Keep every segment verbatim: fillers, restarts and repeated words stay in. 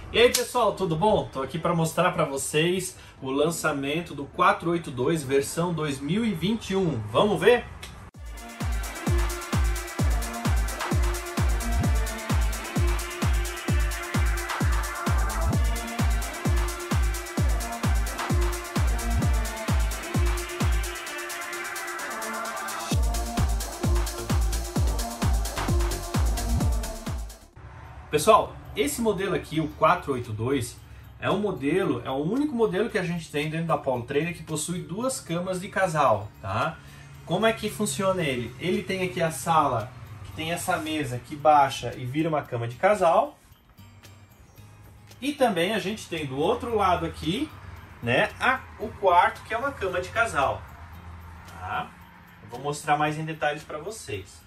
E aí pessoal, tudo bom? Tô aqui para mostrar para vocês o lançamento do quatrocentos e oitenta e dois versão dois mil e vinte e um. Vamos ver? Pessoal, esse modelo aqui, o quatrocentos e oitenta e dois, é um modelo, é o único modelo que a gente tem dentro da Polo Trailer que possui duas camas de casal, tá? Como é que funciona ele? Ele tem aqui a sala, que tem essa mesa que baixa e vira uma cama de casal. E também a gente tem do outro lado aqui, né, a, o quarto, que é uma cama de casal, tá? Eu vou mostrar mais em detalhes para vocês.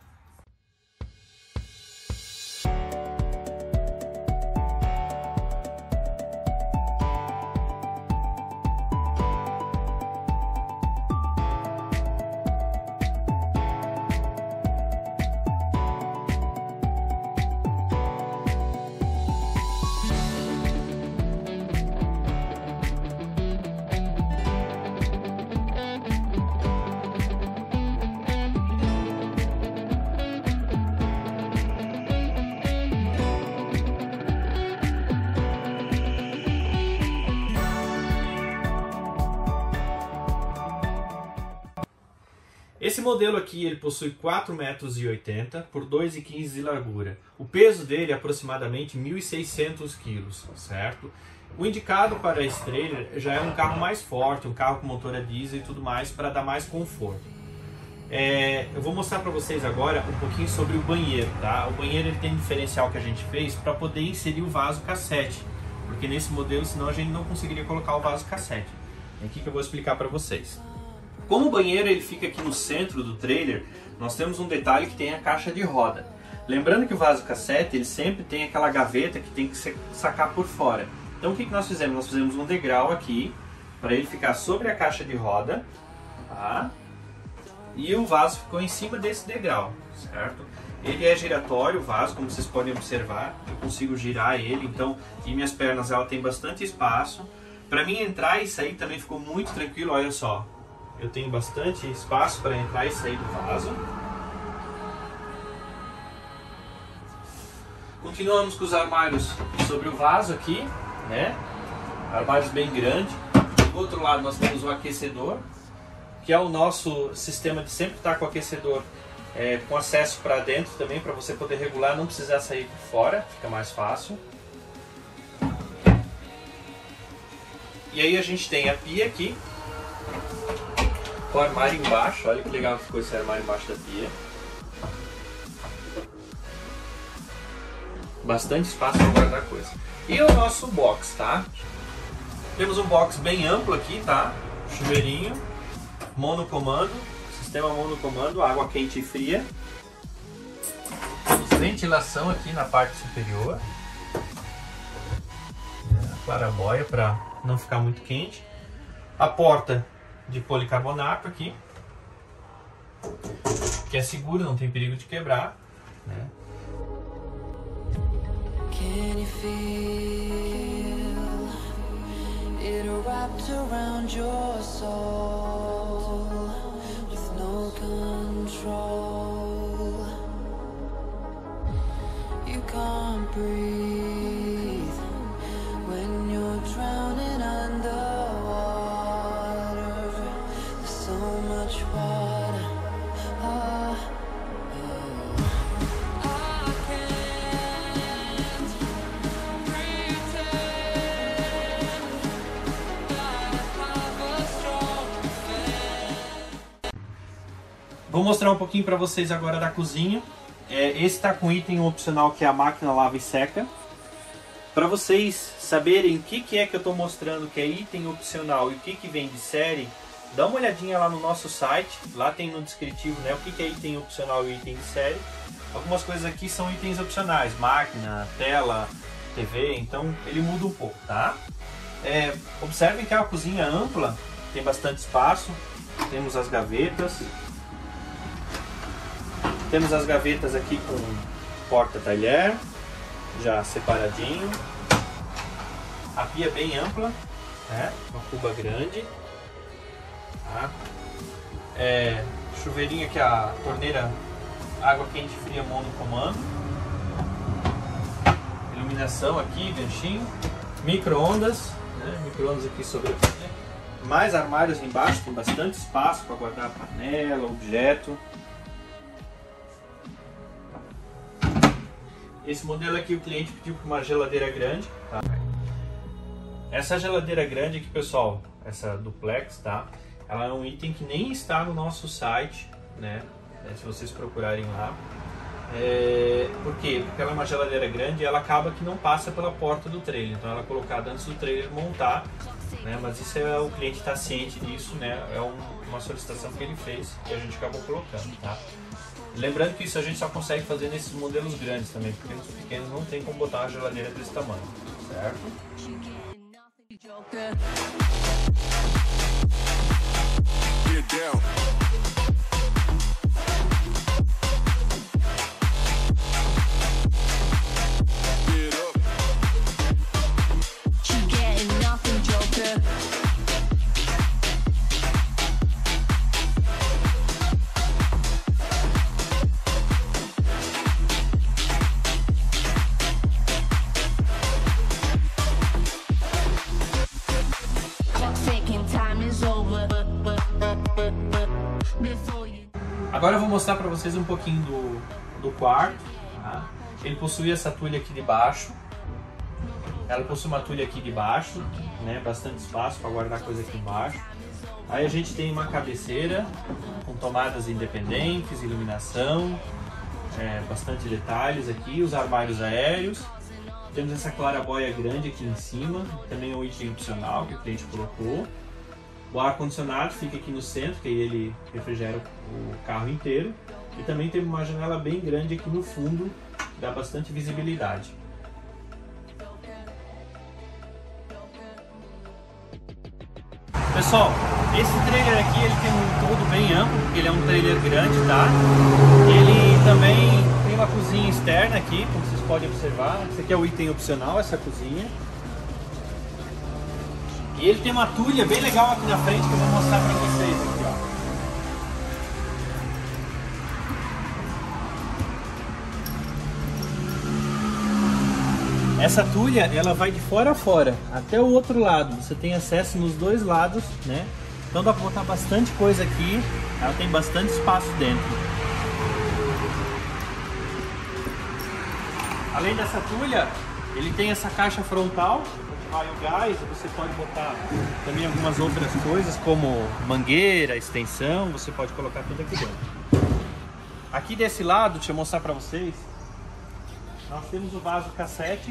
Esse modelo aqui ele possui quatro metros e oitenta por dois metros e quinze de largura. O peso dele é aproximadamente mil e seiscentos quilos, certo? O indicado para esse trailer já é um carro mais forte, um carro com motor a diesel e tudo mais, para dar mais conforto. É, eu vou mostrar para vocês agora um pouquinho sobre o banheiro, tá? O banheiro ele tem um diferencial que a gente fez para poder inserir o vaso cassete, porque nesse modelo senão a gente não conseguiria colocar o vaso cassete. É aqui que eu vou explicar para vocês. Como o banheiro ele fica aqui no centro do trailer, nós temos um detalhe que tem a caixa de roda. Lembrando que o vaso cassete ele sempre tem aquela gaveta que tem que se sacar por fora. Então o que, que nós fizemos? Nós fizemos um degrau aqui para ele ficar sobre a caixa de roda, tá? E o vaso ficou em cima desse degrau, certo? Ele é giratório, o vaso, como vocês podem observar. Eu consigo girar ele, então, e minhas pernas ela tem bastante espaço. Para mim entrar e sair também ficou muito tranquilo, olha só. Eu tenho bastante espaço para entrar e sair do vaso. Continuamos com os armários sobre o vaso aqui, né? Armários bem grandes. Do outro lado nós temos o aquecedor, que é o nosso sistema de sempre estar com o aquecedor é, com acesso para dentro também, para você poder regular, não precisar sair por fora, fica mais fácil. E aí a gente tem a pia aqui, com o armário embaixo, olha que legal que ficou esse armário embaixo da pia. Bastante espaço para guardar coisa. E o nosso box, tá? Temos um box bem amplo aqui, tá? Chuveirinho, monocomando, sistema monocomando, água quente e fria. Temos ventilação aqui na parte superior. A claraboia para não ficar muito quente. A porta de policarbonato aqui, que é seguro, não tem perigo de quebrar, né? Can you feel it wrapped around your soul with no control? You can't breathe when you're drowning under. Vou mostrar um pouquinho para vocês agora da cozinha. É, esse está com item opcional que é a máquina lava e seca. Para vocês saberem o que, que é que eu estou mostrando que é item opcional e o que, que vem de série, dá uma olhadinha lá no nosso site. Lá tem no descritivo, né, o que, que é item opcional e item de série. Algumas coisas aqui são itens opcionais, máquina, tela, T V, então ele muda um pouco, tá? É, observem que é uma cozinha ampla, tem bastante espaço, temos as gavetas, temos as gavetas aqui com porta-talher, já separadinho, A pia é bem ampla, né? Uma cuba grande. Tá? É, chuveirinho aqui, a torneira, água quente e fria monocomando. Iluminação aqui, ganchinho. Micro-ondas, né? Micro-ondas aqui sobre a pia. Mais armários embaixo, tem bastante espaço para guardar panela, objeto. Esse modelo aqui o cliente pediu para uma geladeira grande. Tá? Essa geladeira grande aqui, pessoal, essa duplex, tá? Ela é um item que nem está no nosso site, né? Se vocês procurarem lá. É... Por quê? Porque ela é uma geladeira grande e ela acaba que não passa pela porta do trailer. Então ela é colocada antes do trailer montar, né? Mas isso é, o cliente está ciente disso, né? É um, uma solicitação que ele fez e a gente acabou colocando, tá? Lembrando que isso a gente só consegue fazer nesses modelos grandes também, porque nos pequenos não tem como botar uma geladeira desse tamanho, certo? Agora eu vou mostrar para vocês um pouquinho do, do quarto. Tá? Ele possui essa tulha aqui de baixo. Ela possui uma tulha aqui de baixo, né? Bastante espaço para guardar coisa aqui embaixo. Aí a gente tem uma cabeceira com tomadas independentes, iluminação, é, bastante detalhes aqui, os armários aéreos. Temos essa claraboia grande aqui em cima, também é um item opcional que o cliente colocou. O ar-condicionado fica aqui no centro, que aí ele refrigera o carro inteiro. E também tem uma janela bem grande aqui no fundo, dá bastante visibilidade. Pessoal, esse trailer aqui ele tem um todo bem amplo, porque ele é um trailer grande, tá? Ele também tem uma cozinha externa aqui, como vocês podem observar. Esse aqui é o item opcional, essa cozinha. E ele tem uma tulha bem legal aqui na frente que eu vou mostrar para vocês aqui, ó. Essa tulha, ela vai de fora a fora, até o outro lado. Você tem acesso nos dois lados, né? Então dá para botar bastante coisa aqui. Ela tem bastante espaço dentro. Além dessa tulha, ele tem essa caixa frontal. Raio gás, você pode botar também algumas outras coisas como mangueira, extensão, você pode colocar tudo aqui dentro. Aqui desse lado, deixa eu mostrar para vocês, nós temos o vaso cassete,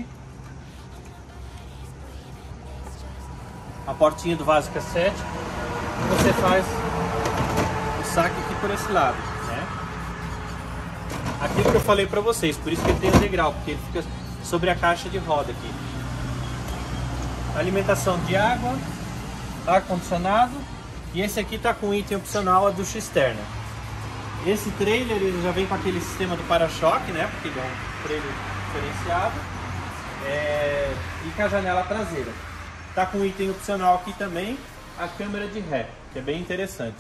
a portinha do vaso cassete, e você faz o saque aqui por esse lado, né? Aquilo que eu falei para vocês, por isso que ele tem o degrau, porque ele fica sobre a caixa de roda aqui. Alimentação de água, ar-condicionado, e esse aqui está com item opcional, a ducha externa. Esse trailer ele já vem com aquele sistema do para-choque, né? Porque ele é um trailer diferenciado, é... e com a janela traseira. Está com item opcional aqui também, a câmera de ré, que é bem interessante.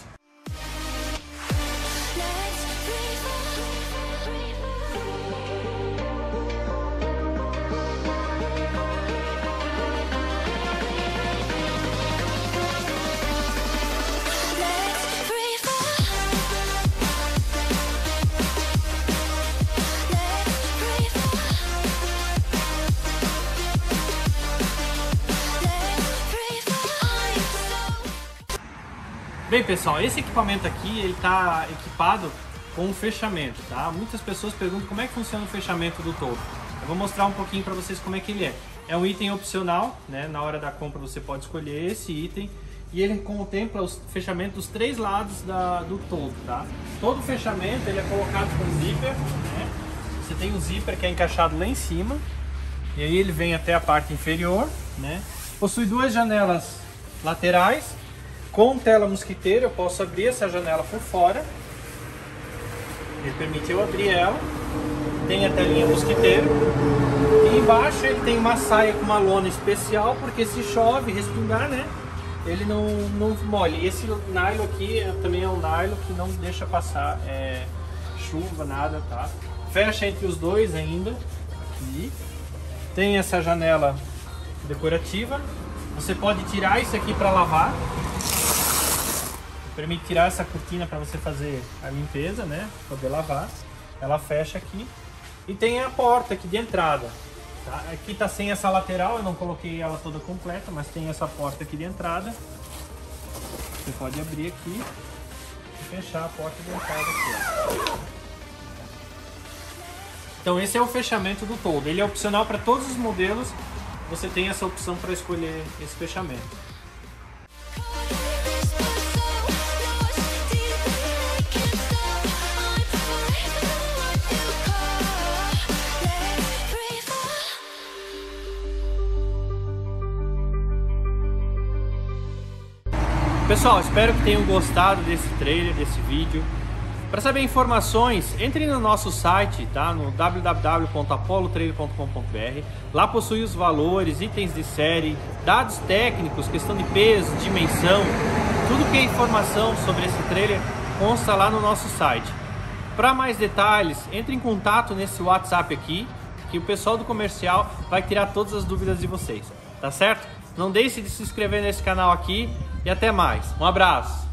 Bem pessoal, esse equipamento aqui ele está equipado com um fechamento, tá? Muitas pessoas perguntam como é que funciona o fechamento do toldo. Eu vou mostrar um pouquinho para vocês como é que ele é. É um item opcional, né? Na hora da compra você pode escolher esse item e ele contempla o fechamento dos três lados da, do toldo, tá? Todo fechamento ele é colocado com zíper, né? Você tem um zíper que é encaixado lá em cima e aí ele vem até a parte inferior, né? Possui duas janelas laterais. Com tela mosquiteira eu posso abrir essa janela por fora. Ele permite eu abrir ela. tem a telinha mosquiteiro. E embaixo ele tem uma saia com uma lona especial, porque se chove, respingar, né? Ele não, não molha. E esse nylon aqui é, também é um nylon que não deixa passar é, chuva, nada, tá? Fecha entre os dois ainda. Aqui. Tem essa janela decorativa. Você pode tirar isso aqui para lavar. Permite tirar essa cortina para você fazer a limpeza, né? Poder lavar. Ela fecha aqui. E tem a porta aqui de entrada. Tá? Aqui tá sem essa lateral, eu não coloquei ela toda completa, mas tem essa porta aqui de entrada. Você pode abrir aqui e fechar a porta de entrada aqui, ó. Então esse é o fechamento do toldo. Ele é opcional para todos os modelos. Você tem essa opção para escolher esse fechamento. Pessoal, espero que tenham gostado desse trailer, desse vídeo. Para saber informações, entre no nosso site, tá? No w w w ponto apollo trailer ponto com ponto b r. Lá possui os valores, itens de série, dados técnicos, questão de peso, dimensão. Tudo que é informação sobre esse trailer consta lá no nosso site. Para mais detalhes, entre em contato nesse WhatsApp aqui, que o pessoal do comercial vai tirar todas as dúvidas de vocês. Tá certo? Não deixe de se inscrever nesse canal aqui. E até mais. Um abraço.